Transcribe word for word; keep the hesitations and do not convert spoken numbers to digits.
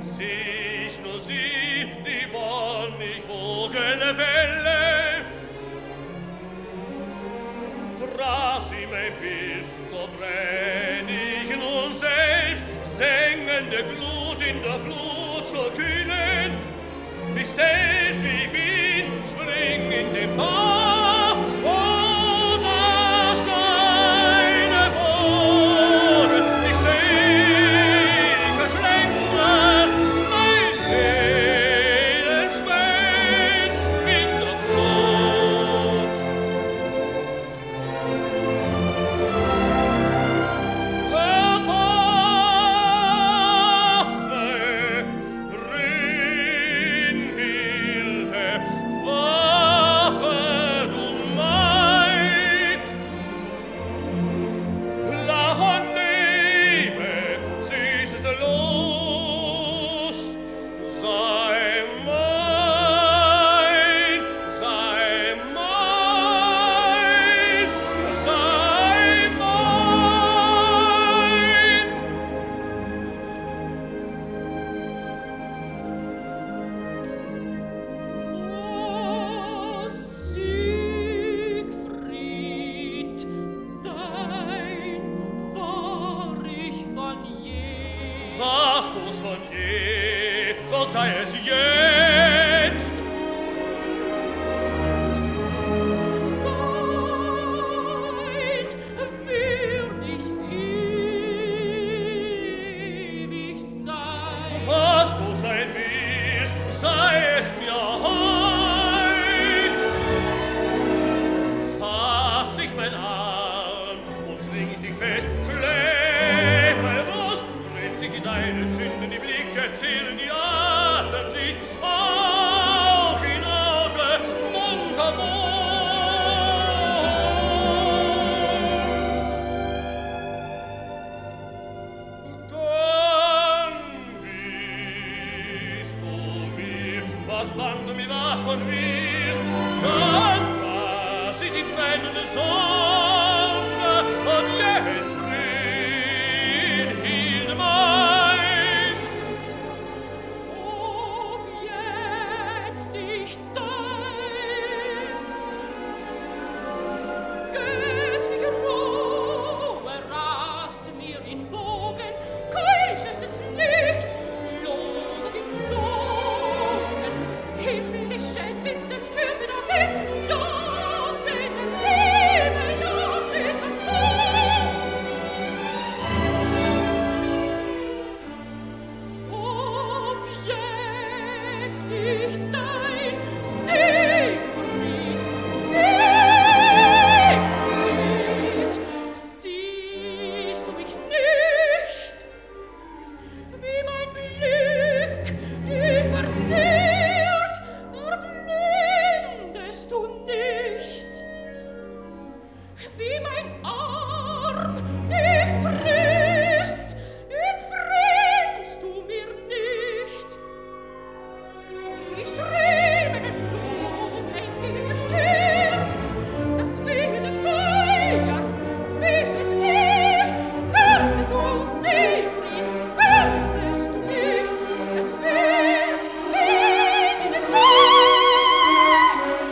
Siehst nur sie, die wonnig wogende Welle. Brach sie mein Bild, so brenn ich nun selbst, sengende Glut in der Flut zur Kühlen. Ich selbst, wie ich bin, spring in den Bach, oh, das eine Wohre, ich seh, ich verschlänge mein Seelenschwein in der Flut. Erwache, Brünnhilde, wache, du Maid! Lach und lebe, süßeste Lust, sei mein, sei mein, sei mein. O Siegfried, dein war ich von je. Warst du's von je, so sei es jetzt. Dein würd ich ewig sein. Was du sein willst, sei es mir heut. Fass dich mein Arm und schling ich dich fest, schläg meine Brust, brennt sich in deine Zünden, die Blicke zählen, die Atem sich, Auge in Auge, Mund an Mund. Dann bist du mir, was bang du mir was von wirst, dann was ich die brennende Sonne und jetzt Brünnhilde mein. Ob jetzt ich dein göttliche Ruhe rast mir in Wogen, keuches es Licht, lohnt in Glocken, himmlisches Wissen stürmt mir dahin, jagt in den Himmel, jagt ich davon. Ob jetzt ich dein Siegfried, Siegfried, siehst du mich nicht, wie mein Blick dich verzehrt, verblendest du nicht, wie mein Arm dich presst, entbrennst du mir nicht, wie streng